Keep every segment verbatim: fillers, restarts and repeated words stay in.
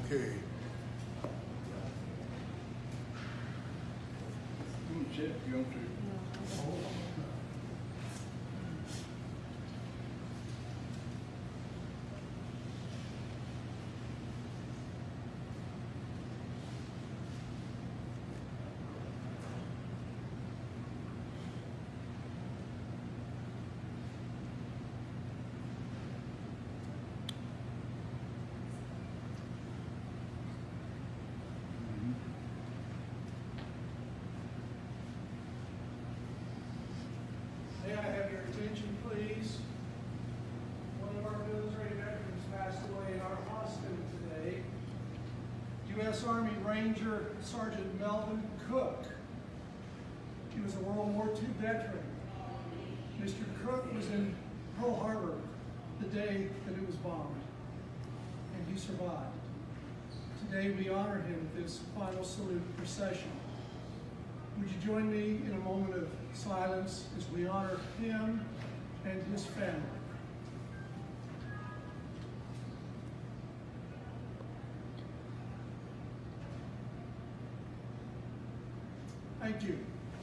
Okay. You want to sit? You want to? May I have your attention, please? One of our military veterans passed away in our hospital today. U S Army Ranger Sergeant Melvin Cook. He was a World War Two veteran. Mister Cook was in Pearl Harbor the day that it was bombed, and he survived. Today we honor him with this final salute procession. Would you join me in a moment of silence as we honor him and his family? Thank you.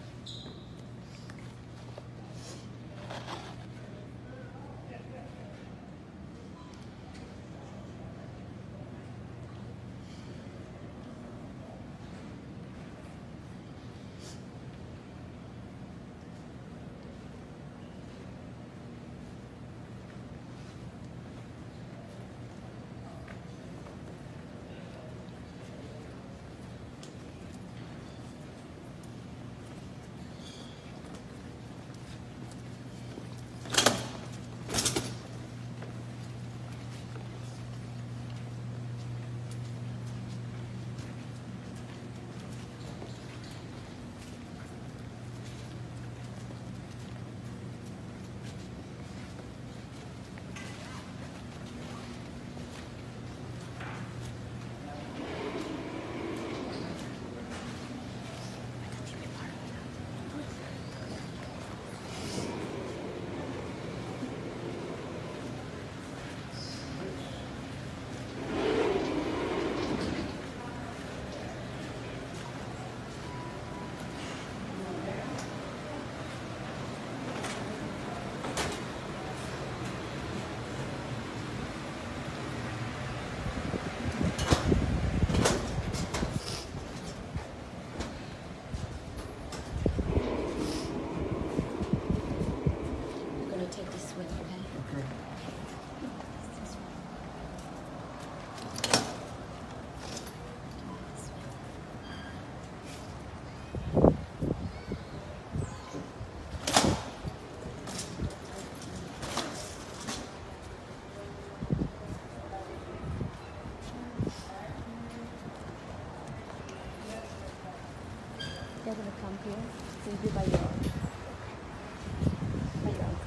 They're going to come here, simply by your, by your uncle.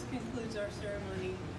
this concludes our ceremony.